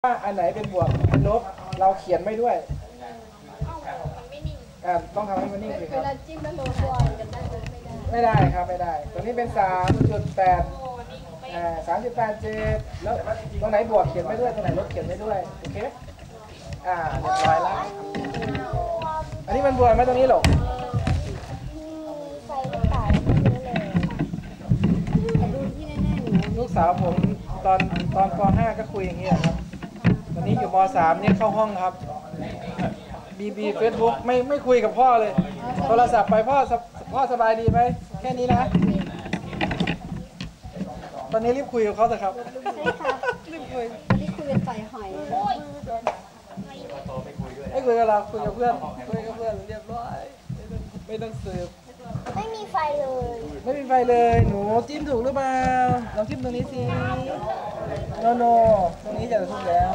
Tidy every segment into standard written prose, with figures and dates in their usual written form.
ว่าอันไหนเป็นบวกเป็นลบเราเขียนไม่ด้วยต้องทำให้มันนิ่งสิครับจิ้มแล้วโลบอลกันได้ไม่ได้ครับไม่ได้ตัวนี้เป็น 3.8 3.87แล้วตรงไหนบวกเขียนไม่ด้วยตรงไหนลบเขียนไม่ด้วยโอเคเรียบร้อยแล้วอันนี้มันบวกไหมตรงนี้หรอลูกสาวผมตอนป .5 ก็คุยอย่างนี้ครับวันนี้อยู่ม .3 เนี่ยเข้าห้องครับบีเฟซบุ๊กไม่คุยกับพ่อเลยโทรศัพท์ไปพ่อสบายดีไหมแค่นี้นะตอนนี้รีบคุยกับเขาเถอะครับใช่ค่ะรีบคุยเป็นไฟหอยไม่คุยกับเราคุยกับเพื่อนเรียบร้อยไม่ต้องสืบไม่มีไฟเลยไม่มีไฟเลยหนูจิ้มถูกหรือเปล่าลองจิ้มตรงนี้สิโนตรงนี้จะถูกแล้ว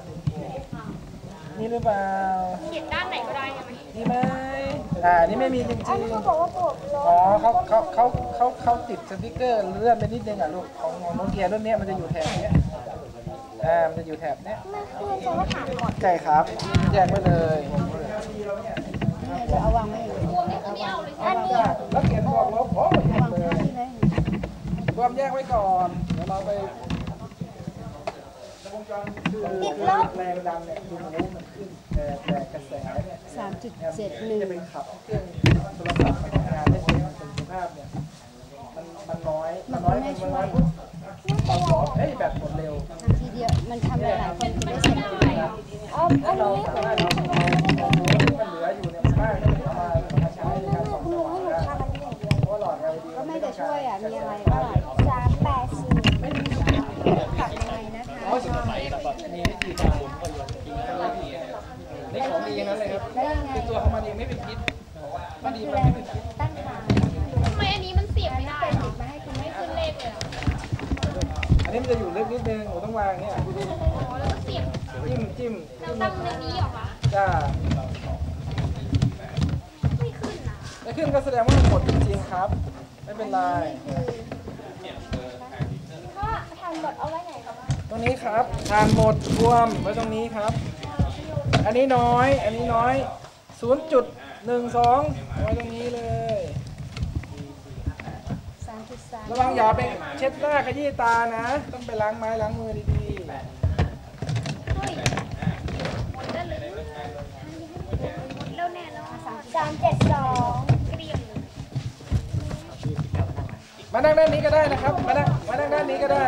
นี่หรือเปล่าเขียนด้านไหนก็ได้ใช่ไหมนี่ไหมนี่ไม่มีจริงๆเขาบอกว่าบวกลบเขาติดสติ๊กเกอร์เลื่อนไปนิดนึงลูกของโนเกียรุ่นนี้มันจะอยู่แถบนี้มันจะอยู่แถบนี้ไม่คือจะว่าถามก่อนใช่ครับแยกไว้เลยจะเอาวางไว้อยู่อันนี้แล้วเขียนบวกลบแยกเลยรวมแยกไว้ก่อนเดี๋ยวเราไปติดลบแรงดันเนี่ยดูมันขึ้นแต่กระแสเนี่ย 3.71 จะไปขับเครื่องโทรศัพท์ทำงานได้ใช้ประสิทธิภาพเนี่ยมันน้อยปุ๊บแบบหมดเร็วทีเดียวมันทำหลายคนจะได้เสร็จอันนี้มันเหลืออยู่เนี่ยมากเอามาใช้ในการส่องสว่างได้เพราะหลอด LED ก็ไม่ได้ช่วยมีอะไรก็380ตัดยังไงนะคะมีวิธีการนี่ของดีอย่างนั้นเลยครับคือตัวของมันเองไม่เป็นพิษมันดีมันไม่เป็นพิษตั้งขาทำไมอันนี้มันเสียบไม่ได้ติดมาให้คุณไม่ขึ้นเลขเลยอันนี้มันจะอยู่ลึกนิดนึงต้องวางเนี่ยแล้วก็เสียบจิ้มเราตั้งในนี้หรอคะจ้าไม่ขึ้นนะไม่ขึ้นก็แสดงว่ามันหมดจริงๆครับไม่เป็นไรถ้าทานหมดเอาไว้ไหนครับตรงนี้ครับทานหมดรวมไว้ตรงนี้ครับอันนี้น้อย 0.12 ไว้ตรงนี้เลย 3.3 ระวังอย่าไปเช็ดหน้าขยี้ตานะต้องไปล้างไม้ล้างมือดีๆหมดแล้วหรือหมดแล้วแน่นอน 3.72 เกลี้ยงมานั่งด้านนี้ก็ได้นะครับมานั่งด้านนี้ก็ได้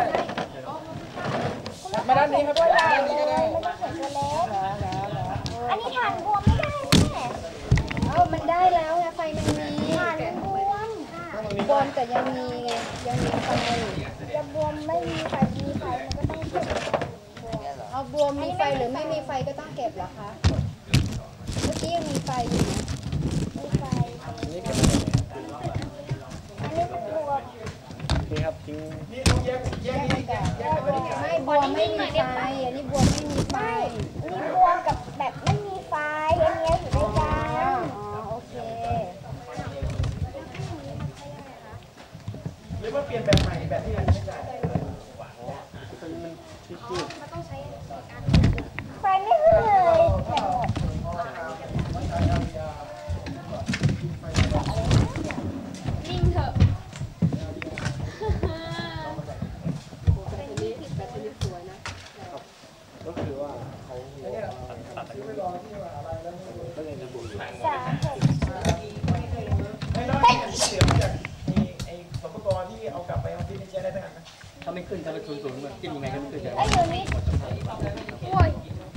มาด้านนี้ครับด้านนี้ก็ได้ไม่ต้องเขียนตัวเล็กอันนี้ฐานบวมไม่ได้แม่มันได้แล้วไงไฟมันมีฐานบวมแต่ยังมีไงยังมีไฟจะบวมไม่มีไฟมีไฟมันก็ต้องเก็บเอาบวมมีไฟหรือไม่มีไฟก็ต้องเก็บเหรอคะเมื่อกี้ยังมีไฟอยู่มีไฟอันนี้บวมนี่ครับทิ้งนี่ไม่บวมไม่มีไฟอันนี้บวมไม่มีไฟนี่บวมกับแบบไม่มีไฟอันนี้อยู่ด้วยกันโอเคหรือว่าเปลี่ยนแบบใหม่แบบที่ยังไม่ได้ไฟไม่ขึ้นเลยนิ่งเถอะก็คือว่าเขาซื้อไปรอที่อะไรแล้วก็เลยจะบุกไม่เสียมาจากไอ้สมปกรที่เอากลับไปเอาที่นี่ใช้ได้ไหมครับถ้าไม่ขึ้นถ้าเป็นศูนย์มันจิ้มยังไงก็ไม่ขึ้นเลยไอ้ตัวนี้โอ้ย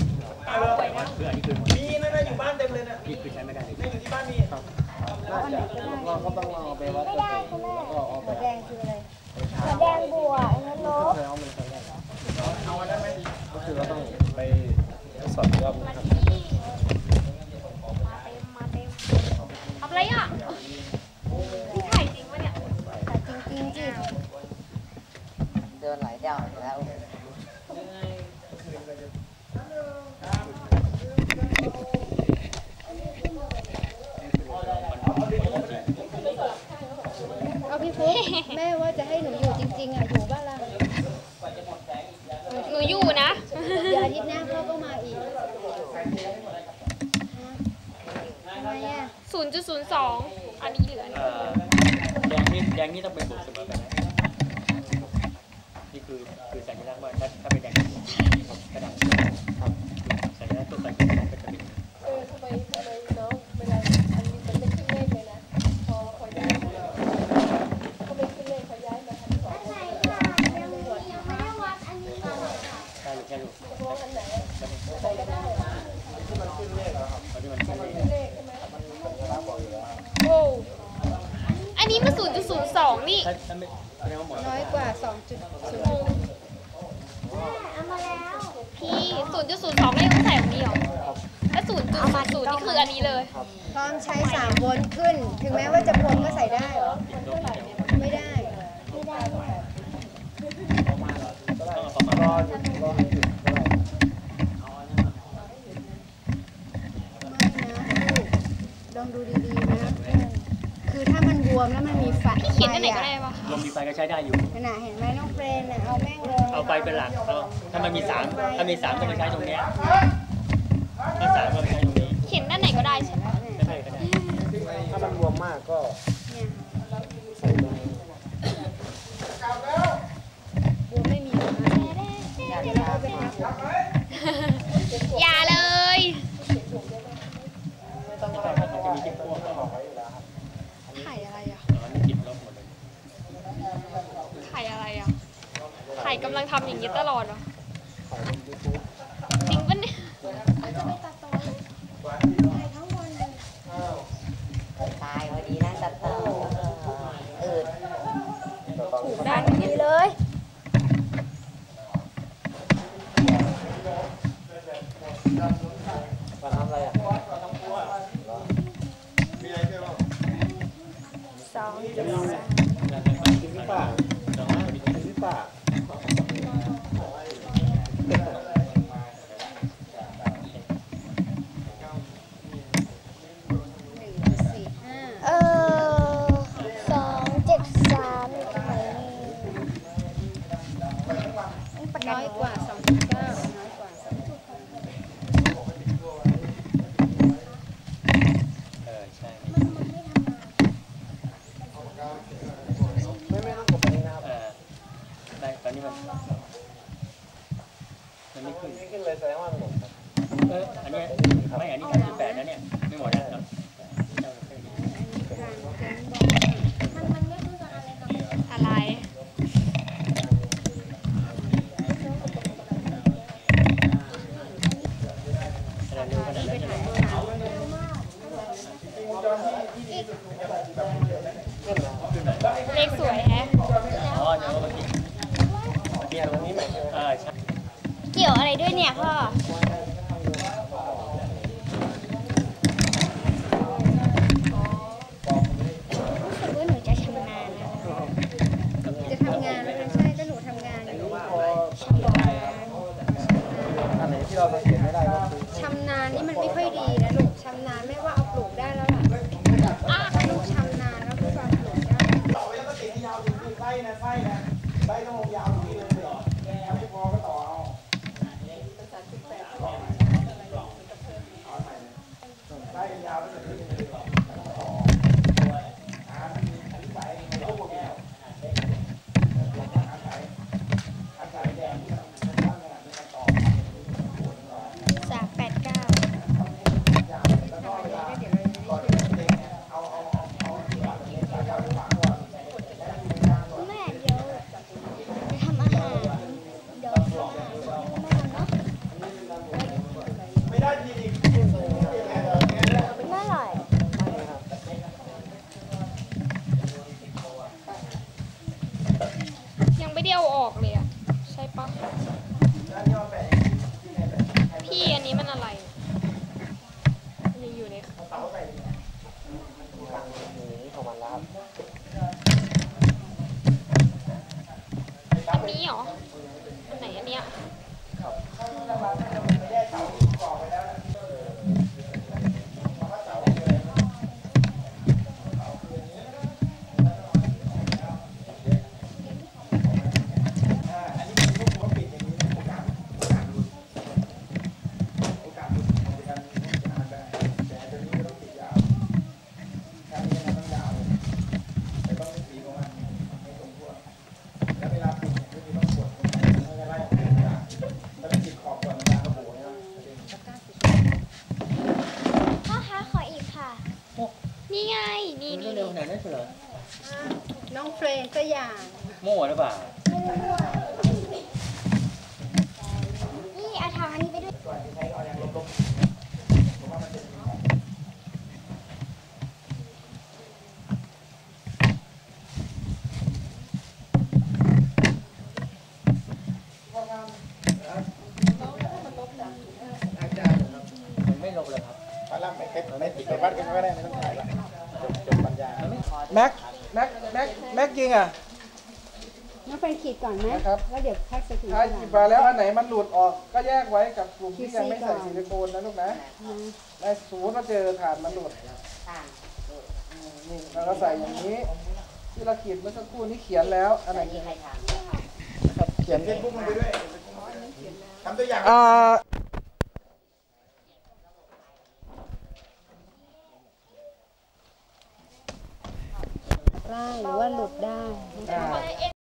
มีนะอยู่บ้านเต็มเลยนะนี่คือใช้ไม่ได้อยู่ที่บ้านมีครับเราก็ต้องเอาไปวัดไม่ได้คุณแม่หัวแดงคืออะไรหัวแดงบวกงั้นลบเอาได้ไหมก็คือเราต้องไปสอบรอบนะครับมาเต็มทำอะไรอ่ะนี่ถ่ายจริงปะเนี่ยถ่ายจริงจิเดินหลายเจ้าแล้วเอาพี่ฟุ๊กแม่ว่าจะให้หนูอยู่จริงๆอยู่บ้านละหนูอยู่นะเดี๋ยวอาทิตย์หน้าพ่อก็มาอีกทำไมอ่ะ 0.02 อันนี้เหลือแดงนี่ต้องเป็นบวกเสมอกันนะนี่คือสัญลักษณ์ว่าถ้าเป็นแดงกระดาษครับสัญลักษณ์ตัวสัญลักษณ์ก็จะเป็นทำไมน้องเวลาอันนี้มันไม่ขึ้นเลขเลยนะพอย้ายมาเขาไม่ขึ้นเลขเขาย้ายมาทำสองอันไหนล่ะยังไม่ได้วัดอันนี้ก่อนใช่ใช่ลูกตกลงอันไหนใส่ก็ได้ที่มันขึ้นเลขแล้วครับตอนที่มันขึ้นเลขึ้นเลขใช่ไหมมันสัญลักษณ์บอกอยู่แล้วครับโอ้อันนี้มัน 0.02 นี่ถ้าไม่แสดงว่าหมดน้อยกว่า 2.0 เอามาแล้ว พี่ 0.02 ไม่ต้องใส่แบบนี้หรอแล้ว 0.00 นี่คืออันนี้เลยพร้อมใช้3โวลต์ขึ้น ถึงแม้ว่าจะพรมก็ใส่ได้เหรอ ไม่ได้ไม่ได้ต้องเอาประมาณรอให้หยุดก็ได้ลองดูดีๆนะ คือถ้ามันบวมแล้วมันมีไฟพี่เขียนได้ไหนก็ได้ปะลมดีไฟก็ใช้ได้อยู่ขนาดเห็นไหมน้องเฟรนน่ะเอาแม่งเลยเอาไฟเป็นหลักถ้ามันมี3ถ้ามี3ก็มาใช้ตรงเนี้ยถ้า3ก็มาใช้ตรงนี้เขียนด้านไหนก็ได้ใช่ไหมก็ได้ก็ได้ถ้ามันรวมมากก็เนี่ยใส่ตรงนี้บวมไม่มีนะเดี๋ยวเราเอาไปนับอย่าเลยมันจะมีที่พวกออกไว้อยู่แล้วครับถ่ายอะไรอ่ะมันติดลบหมดเลยถ่ายอะไรอ่ะ ถ่ายกำลังทำอย่างนี้ตลอดเหรอถ่ายลง YouTube จริงปะเนี่ยตายพอดีนะตัดต่ออืดแต่ตอนนี้ด้านนี้เลยมาทำอะไรอ่ะ 2.3 กินที่ป่ากินที่ป่าน้อยกว่า 2.9 น้อยกว่าใช่ไม่ต้องกดตรงนี้นะครับได้ตอนนี้มันไม่ขึ้นนี่ขึ้นเลยแสดงว่ามันหมดครับอันนี้ไม่อันนี้38นะเนี่ยไม่หมดแล้วอะไรอะไรเร็วขนาดนั้นเลยเลขสวยแฮะอ๋อเดี๋ยวเมื่อกี้เปลี่ยนตรงนี้ใหม่ใช่ไหมใช่เกี่ยวอะไรด้วยเนี่ยพ่อ รู้สึกว่าหนูจะชำนาญนะจะทำงานแล้วนะใช่ก็หนูทำงานอยู่อันไหนที่เราสังเกตไม่ได้ก็คือชำนาญนี่มันไม่ค่อยดีนะลูกชำนาญไม่ว่าเอาปลูกได้แล้วล่ะถ้าลูกชำนาญแล้วลูกเอาปลูกได้ต่อยังก็ติดยาวอยู่ที่ไส้นะไส้ต้องลงยาวอยู่ที่เลยไม่พอก็ต่อเอาไส้ยาวไปเลยนี่มันนี่เร็วขนาดนั้นเหรอน้องเฟรนสักอย่างโม่หรือเปล่านี่เอาทางอันนี้ไปด้วยมันไม่ลงเลยครับไม่ติดไปวัดกันก็ได้ไม่ต้องถ่ายละจบปัญญาแม็กยิงอ่ะน้องเฟรนขีดก่อนไหมนะครับแล้วเดี๋ยวแพ็กใส่ถุงถ้าหยิบมาแล้วอันไหนมันหลุดออกก็แยกไว้กับกลุ่มที่ยังไม่ใส่ซิลิโคนนะลูกนะในศูนย์เราเจอฐานมันหลุดต่างนี่เราก็ใส่อย่างนี้ ที่เราขีดเมื่อสักครู่นี้เขียนแล้วอันไหนมีใครถามนะครับเขียนเฟซบุ๊กมันไปด้วยทำตัวอย่างได้หรือว่าหลุดได้อ่า